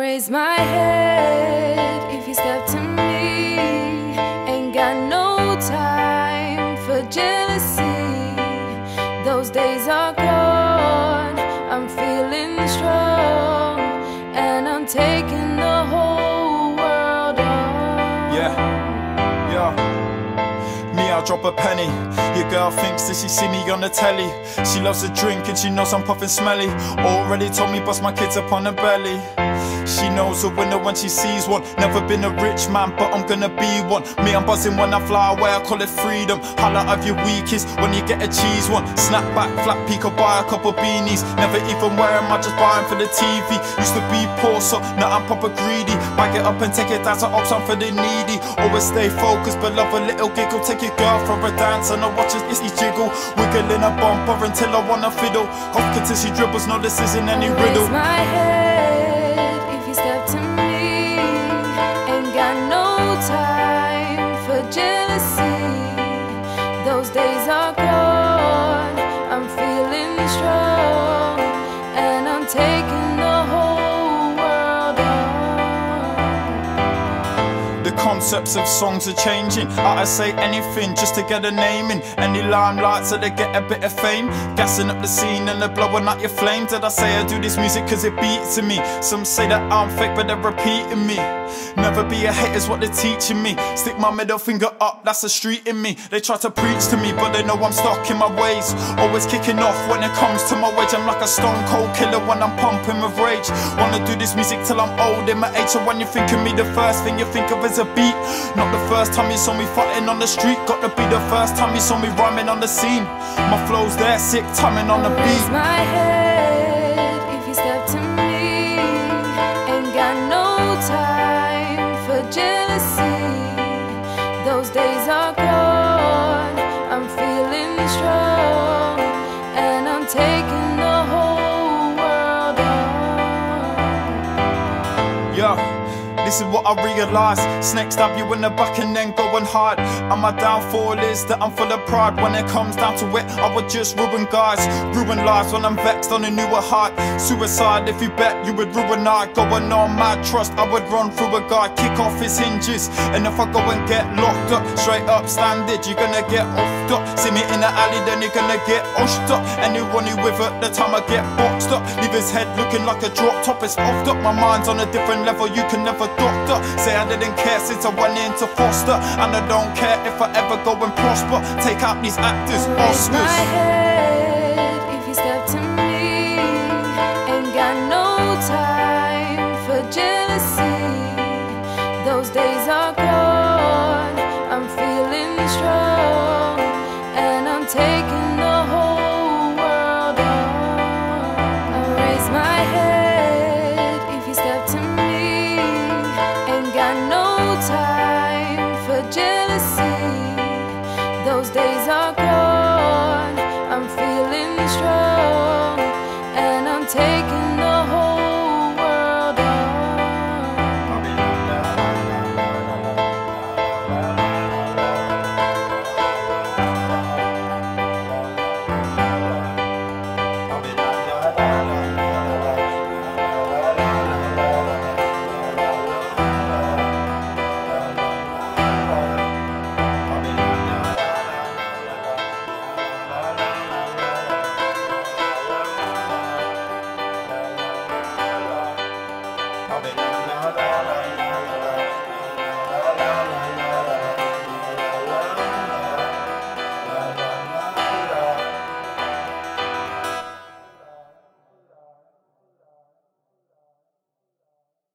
raise my head if you step to me. Ain't got no time for jealousy. Those days are gone. I'm feeling strong, and I'm taking the whole world on. Me, I'll drop a penny. Your girl thinks that she see me on the telly. She loves to drink and she knows I'm puffing smelly. Already told me bust my kids up on the belly. She knows a winner when she sees one. Never been a rich man, but I'm gonna be one. Me, I'm buzzing when I fly away, I call it freedom. Holla of your weakest when you get a cheese one. Snap back, flat peak, or buy a couple beanies. Never even wear them, I just buy them for the TV. Used to be poor, so now I'm proper greedy. Bag it up and take it down to option for the needy. Always stay focused, but love a little giggle. Take your girl for a dance and I watch it, it's jiggle. Wiggling a bumper until I wanna fiddle. Off till she dribbles, no this isn't any riddle. Raise my head if you step to me. Ain't got no time for jealousy. Those days are gone. I'm feeling strong, and I'm taking the whole world on. The concepts of songs are changing. I say anything just to get a name in. Any limelight so they get a bit of fame. Gassing up the scene and they're blowing out your flame. Did I say I do this music cause it beats to me? Some say that I'm fake but they're repeating me. Never be a hater's what they're teaching me. Stick my middle finger up, that's a street in me. They try to preach to me but they know I'm stuck in my ways. Always kicking off when it comes to my wage. I'm like a stone cold killer when I'm pumping with rage. Wanna do this music till I'm old in my age. So when you think of me, the first thing you think of is a beat. Not the first time you saw me fighting on the street. Got to be the first time you saw me rhyming on the scene. My flow's there, sick, timing on the beat. Raise my head if you step to me. Ain't got no time for jealousy. Those days are gone. I'm feeling strong, and I'm taking the whole world on. This is what I realise. Snake stab you in the back and then go and hide. And my downfall is that I'm full of pride. When it comes down to it, I would just ruin guys, ruin lives when I'm vexed on a newer height. Suicide if you bet you would ruin I. Going on mad trust, I would run through a guy, kick off his hinges. And if I go and get locked up, straight up standard, you're gonna get offed up. See me in the alley, then you're gonna get oshed up. Anyone who with it, the time I get boxed up. Leave his head looking like a drop top, it's offed up. My mind's on a different level, you can never doctor. Say I didn't care since I went into foster, and I don't care if I ever go and prosper. Take out these actors, Raise my Oscars. head if you step to me. Ain't got no time